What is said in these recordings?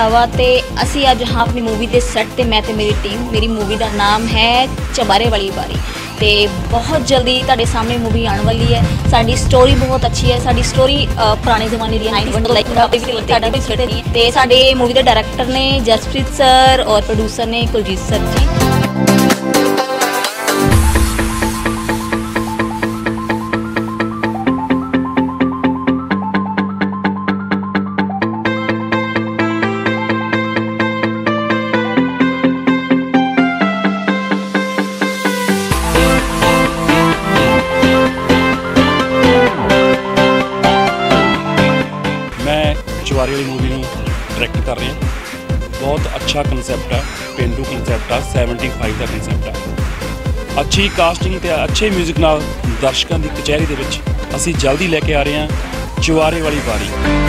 भरावा ते असी अज हाँ अपनी मूवी के सैट ते मैं ते मेरी टीम। मेरी मूवी का नाम है चबारे वाली बारी ते बहुत जल्दी तुहाडे सामने मूवी आने वाली है। साडी स्टोरी बहुत अच्छी है। साडी स्टोरी पुराने जमाने दी है। साडे मूवी के डायरैक्टर ने जसप्रीत सर और प्रोड्यूसर ने कुलजीत सर जी। चबारे वाली मूवी में डायरैक्ट कर रहे हैं। बहुत अच्छा कंसैप्ट है, पेंडू कंसैप्ट है, 75 का कंसैप्ट है। अच्छी कास्टिंग ते अच्छे म्यूजिक नाल दर्शकों की कचहरी दे विच असीं जल्दी लेके आ रहे हैं चबारे वाली बारी।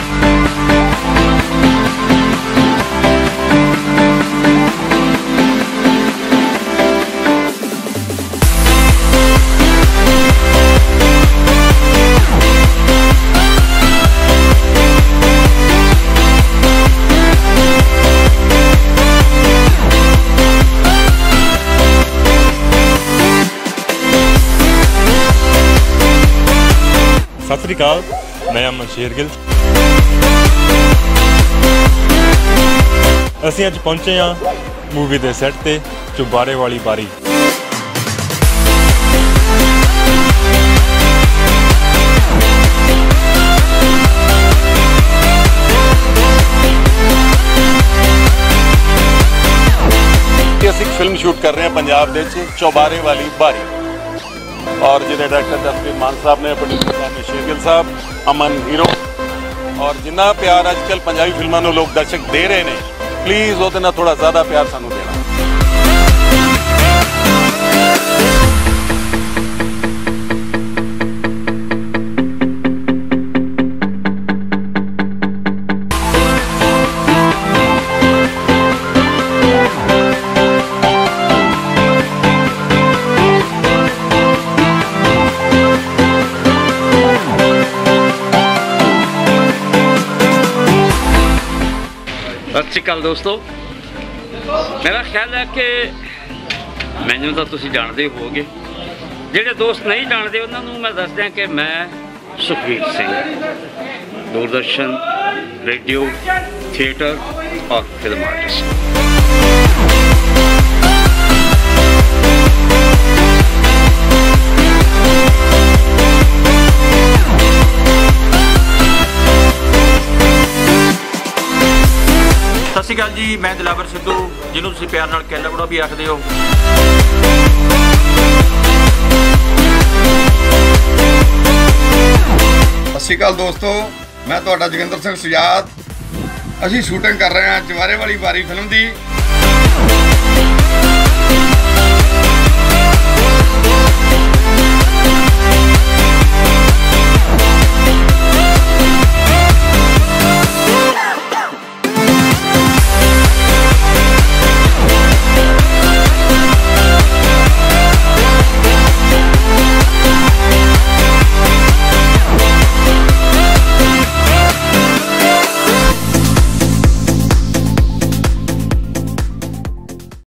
सत श्री अकाल, मैं अमन शेरगिल। असीं अज पहुंचे हाँ मूवी के सैट ते चबारे वाली बारी। असीं फिल्म शूट कर रहे हैं पंजाब दे चबारे वाली बारी और जिहड़े डायरैक्टर जसप्रीत मान साहब ने, प्रोड्यूसर साहब ने शेरगिल साहब, अमन हीरो। और जिन्ना प्यार अजकल पंजाबी फिल्मों को लोग दर्शक दे रहे हैं, प्लीज़ वो ना थोड़ा ज़्यादा प्यार सानू देना। सत श्री अकाल दोस्तों, मेरा ख्याल है कि मैनू तो तुसीं जानते होवोगे। जिहड़े दोस्त नहीं जानते उन्होंने मैं दस दियां कि मैं सुखबीर सिंह दूरदर्शन, रेडियो, थिएटर और फिल्म आर्टिस्ट। सत श्री अकाल जी, मैं दिलावर सिद्धू, जिन्हों तुसीं प्यार नाल कैला बड़ा भी आखदे हो। सत श्री अकाल दोस्तों, मैं तुहाडा जोगिंदर सिंह सुजाद। असीं शूटिंग कर रहे हैं चबारे वाली बारी फिल्म की।